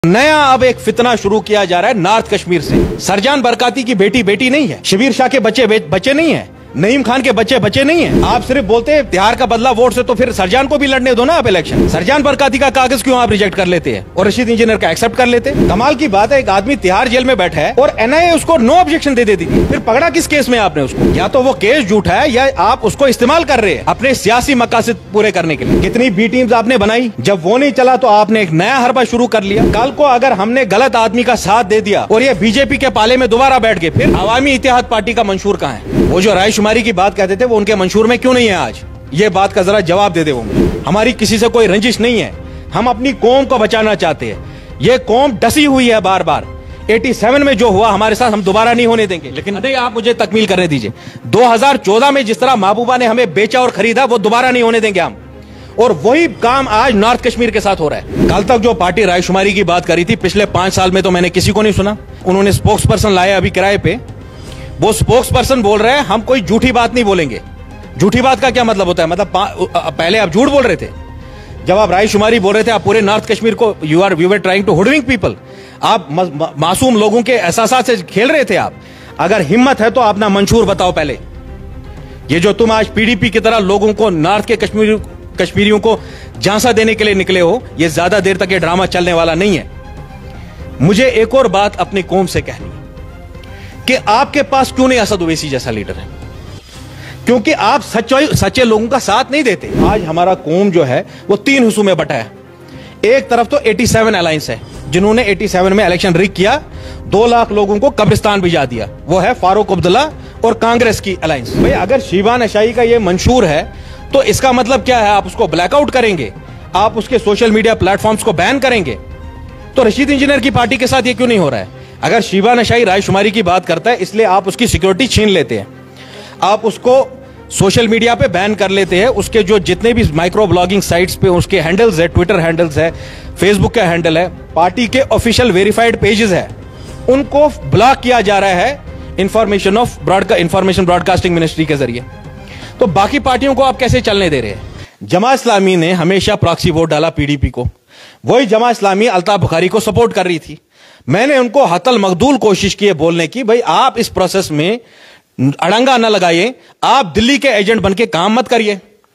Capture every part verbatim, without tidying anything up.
नया अब एक फितना शुरू किया जा रहा है नॉर्थ कश्मीर से। सरजान बरकाती की बेटी बेटी नहीं है, शबीर शाह के बच्चे बच्चे नहीं है, नईम खान के बच्चे बच्चे नहीं है। आप सिर्फ बोलते हैं तिहाड़ का बदला वोट से, तो फिर सरजान को भी लड़ने दो ना आप इलेक्शन। सरजान बरकाती का कागज क्यों आप रिजेक्ट कर लेते हैं और रशीद इंजीनियर का एक्सेप्ट कर लेते हैं? कमाल की बात है, एक आदमी तिहाड़ जेल में बैठा है और एनआईए उसको नो ऑब्जेक्शन दे देती थी। फिर पकड़ा किस केस में आपने उसको? या तो वो केस झूठा है या आप उसको इस्तेमाल कर रहे हैं अपने सियासी मकासद पूरे करने के लिए। कितनी बी टीम्स आपने बनाई, जब वो नहीं चला तो आपने एक नया हरबा शुरू कर लिया। कल को अगर हमने गलत आदमी का साथ दे दिया और ये बीजेपी के पाले में दोबारा बैठ गए, फिर अवामी इत्तेहाद पार्टी का मंशूर कहाँ है? वो जो रायशुमारी की बात कहते थे वो उनके मंशूर में क्यों नहीं है आज? ये बात का जरा जवाब दे दे वो मुझे। हमारी किसी से कोई रंजिश नहीं है, हम अपनी कौम को बचाना चाहते हैं। ये कौम डसी हुई है बार बार। सत्तासी में जो हुआ हमारे साथ हम दोबारा नहीं होने देंगे। लेकिन नहीं, आप मुझे तकमील करने दीजिए। दो हज़ार चौदह में जिस तरह महबूबा ने हमें बेचा और खरीदा वो दोबारा नहीं होने देंगे हम, और वही काम आज नॉर्थ कश्मीर के साथ हो रहा है। कल तक जो पार्टी रायशुमारी की बात करी थी, पिछले पांच साल में तो मैंने किसी को नहीं सुना। उन्होंने स्पोक्स पर्सन लाया अभी किराए पे, वो स्पोक्स पर्सन बोल रहे हैं हम कोई झूठी बात नहीं बोलेंगे। झूठी बात का क्या मतलब होता है? मतलब पहले आप झूठ बोल रहे थे जब आप रायशुमारी बोल रहे थे, आप पूरे नॉर्थ कश्मीर को you are you were trying to hoodwink people. आप मासूम लोगों के एहसास से खेल रहे थे आप। अगर हिम्मत है तो अपना मंशूर बताओ पहले। ये जो तुम आज पीडीपी की तरह लोगों को, नॉर्थ के कश्मीर कश्मीरियों को झांसा देने के लिए निकले हो, ये ज्यादा देर तक ये ड्रामा चलने वाला नहीं है। मुझे एक और बात अपनी कौम से कहनी है कि आपके पास क्यों नहीं असद ओवैसी जैसा लीडर है? क्योंकि आप सच्चे सच्चे लोगों का साथ नहीं देते। आज हमारा कौम जो है वो तीन हिस्सों में बटा है। एक तरफ तो सत्तासी अलायंस है जिन्होंने सत्तासी में इलेक्शन रिग किया, दो लाख लोगों को कब्रिस्तान भिजा दिया, वो है फारूक अब्दुल्ला और कांग्रेस की अलायंस। भाई अगर शीबा नशाई का ये मंशूर है तो इसका मतलब क्या है? आप उसको ब्लैकआउट करेंगे, आप उसके सोशल मीडिया प्लेटफॉर्म्स को बैन करेंगे। तो रशीद इंजीनियर की पार्टी के साथ ये क्यों नहीं हो रहा है? अगर शीबा नशाई रायशुमारी की बात करता है इसलिए आप उसकी सिक्योरिटी छीन लेते हैं, आप उसको सोशल मीडिया पे बैन कर लेते हैं। उसके जो जितने भी माइक्रो ब्लॉगिंग साइट्स पे उसके हैंडल्स है, ट्विटर हैंडल्स है, फेसबुक का हैंडल है, पार्टी के ऑफिशियल वेरीफाइड पेजेस है, उनको ब्लॉक किया जा रहा है इंफॉर्मेशन ऑफ ब्रॉडका इंफॉर्मेशन ब्रॉडकास्टिंग मिनिस्ट्री के जरिए। तो बाकी पार्टियों को आप कैसे चलने दे रहे हैं? जमात इस्लामी ने हमेशा प्रॉक्सी वोट डाला पीडीपी को, वही जमात इस्लामी अल्ताफ बुखारी को सपोर्ट कर रही थी। मैंने उनको हतल मकदूल कोशिश की है बोलने की, भाई आप इस प्रोसेस में अड़ंगा न लगाइए, आप दिल्ली के एजेंट बनके काम मत करिए।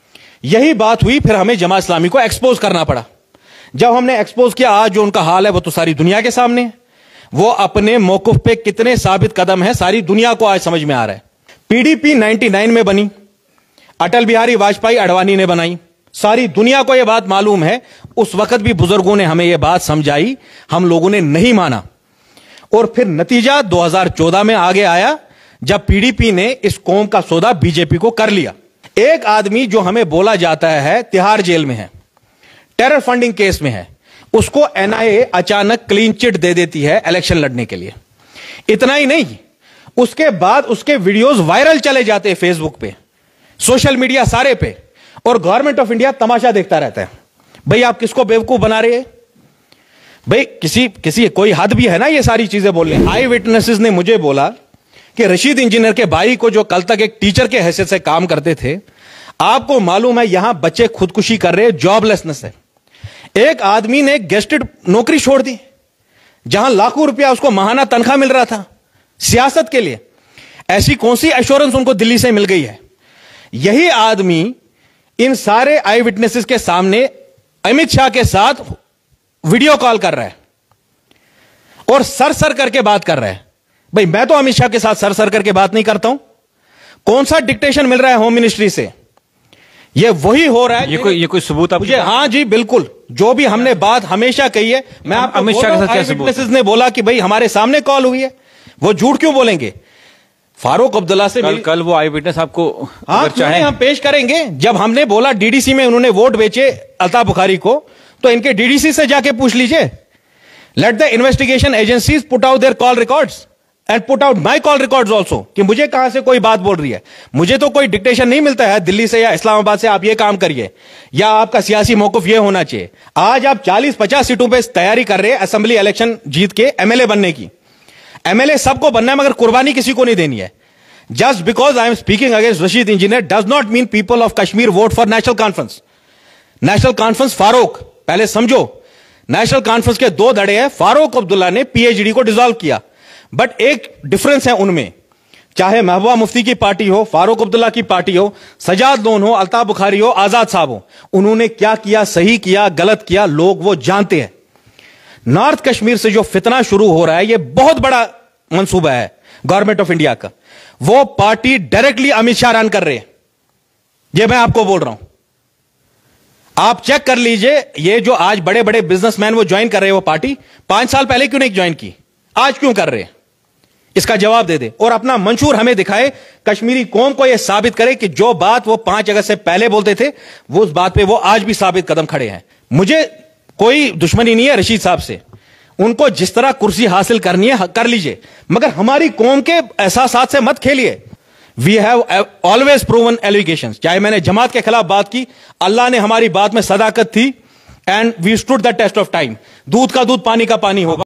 यही बात हुई, फिर हमें जमात इस्लामी को एक्सपोज करना पड़ा। जब हमने एक्सपोज किया, आज जो उनका हाल है वो तो सारी दुनिया के सामने है। वो अपने मौकूफ पे कितने साबित कदम है सारी दुनिया को आज समझ में आ रहा है। पीडीपी निन्यानवे में बनी, अटल बिहारी वाजपेयी अडवाणी ने बनाई, सारी दुनिया को यह बात मालूम है। उस वक्त भी बुजुर्गों ने हमें यह बात समझाई, हम लोगों ने नहीं माना। और फिर नतीजा दो हज़ार चौदह में आगे आया जब पीडीपी ने इस कौम का सौदा बीजेपी को कर लिया। एक आदमी जो हमें बोला जाता है तिहाड़ जेल में है, टेरर फंडिंग केस में है, उसको एनआईए अचानक क्लीन चिट दे देती है इलेक्शन लड़ने के लिए। इतना ही नहीं, उसके बाद उसके वीडियोस वायरल चले जाते हैं फेसबुक पे, सोशल मीडिया सारे पे, और गवर्नमेंट ऑफ इंडिया तमाशा देखता रहता है। भाई आप किसको बेवकूफ बना रहे हैं? भाई किसी किसी कोई हद भी है ना ये सारी चीजें बोलने। आई विटनेसेस ने मुझे बोला कि रशीद इंजीनियर के भाई को, जो कल तक एक टीचर के हैसियत से काम करते थे, आपको मालूम है यहां बच्चे खुदकुशी कर रहे हैं, जॉबलेसनेस है। एक आदमी ने गेस्टेड नौकरी छोड़ दी जहां लाखों रुपया उसको माहाना तनख्वाह मिल रहा था सियासत के लिए। ऐसी कौन सी एश्योरेंस उनको दिल्ली से मिल गई है? यही आदमी इन सारे आई विटनेसेस के सामने अमित शाह के साथ वीडियो कॉल कर रहा है और सर सर करके बात कर रहा है। भाई मैं तो अमित शाह के साथ सर सर करके बात नहीं करता हूं। कौन सा डिक्टेशन मिल रहा है होम मिनिस्ट्री से? ये वही हो रहा है। ये कोई ये कोई सबूत आप मुझे? हाँ जी बिल्कुल, जो भी हमने बात हमेशा कही है। मैं आप अमित शाह के साथ कैसे विटनेसेस ने बोला कि भाई हमारे सामने कॉल हुई है, वो झूठ क्यों बोलेंगे? फारूक अब्दुल्ला से कल, कल वो आई विटनेस आपको हाँ चाहे हम पेश करेंगे। जब हमने बोला डीडीसी में उन्होंने वोट बेचे अल्ताफ बुखारी को, तो इनके डीडीसी से जाके पूछ लीजिए। Let the investigation agencies put out their call records and put out my call records also, कि मुझे कहां से कोई बात बोल रही है। मुझे तो कोई डिक्टेशन नहीं मिलता है दिल्ली से या इस्लामाबाद से, आप ये काम करिए या आपका सियासी मौकूफ ये होना चाहिए। आज आप चालीस पचास सीटों पे तैयारी कर रहे हैं असेंबली इलेक्शन जीत के एमएलए बनने की। एमएलए सबको बनना है मगर कुर्बानी किसी को नहीं देनी है। Just because I am speaking against Rashid Engineer does not mean people of Kashmir vote for National Conference. National Conference Farooq, पहले समझो, नेशनल कॉन्फ्रेंस के दो धड़े हैं, फारूक अब्दुल्ला ने पीएचडी को डिसॉल्व किया। बट एक डिफरेंस है उनमें, चाहे महबूबा मुफ्ती की पार्टी हो, फारूक अब्दुल्ला की पार्टी हो, सजाद लोन हो, अल्ताफ बुखारी हो, आजाद साहब हो, उन्होंने क्या किया, सही किया, गलत किया, लोग वो जानते हैं। नॉर्थ कश्मीर से जो फितना शुरू हो रहा है, यह बहुत बड़ा मंसूबा है गवर्नमेंट ऑफ इंडिया का। वो party directly Amit Shah run कर रहे हैं, यह मैं आपको बोल रहा हूं। आप चेक कर लीजिए, ये जो आज बड़े बड़े बिजनेसमैन वो ज्वाइन कर रहे हैं वो पार्टी, पांच साल पहले क्यों नहीं ज्वाइन की, आज क्यों कर रहे हैं? इसका जवाब दे दे और अपना मंशूर हमें दिखाए, कश्मीरी कौम को यह साबित करे कि जो बात वो पांच अगस्त से पहले बोलते थे, वो उस बात पे वो आज भी साबित कदम खड़े हैं। मुझे कोई दुश्मनी नहीं है रशीद साहब से, उनको जिस तरह कुर्सी हासिल करनी है कर लीजिए, मगर हमारी कौम के एहसासात से मत खेलिए। We have always proven allegations. चाहे मैंने जमात के खिलाफ बात की, अल्लाह ने हमारी बात में सदाकत थी, and we stood the test of time. दूध का दूध, पानी का पानी होगा।